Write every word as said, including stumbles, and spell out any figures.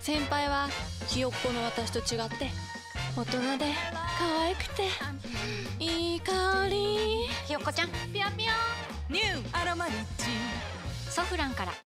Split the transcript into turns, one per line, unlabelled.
先輩はひよっこの私と違って大人で可愛くていい香り。
ひよっこちゃん、
ぴよぴよ。
ニューアロマリッチ
ソフランから。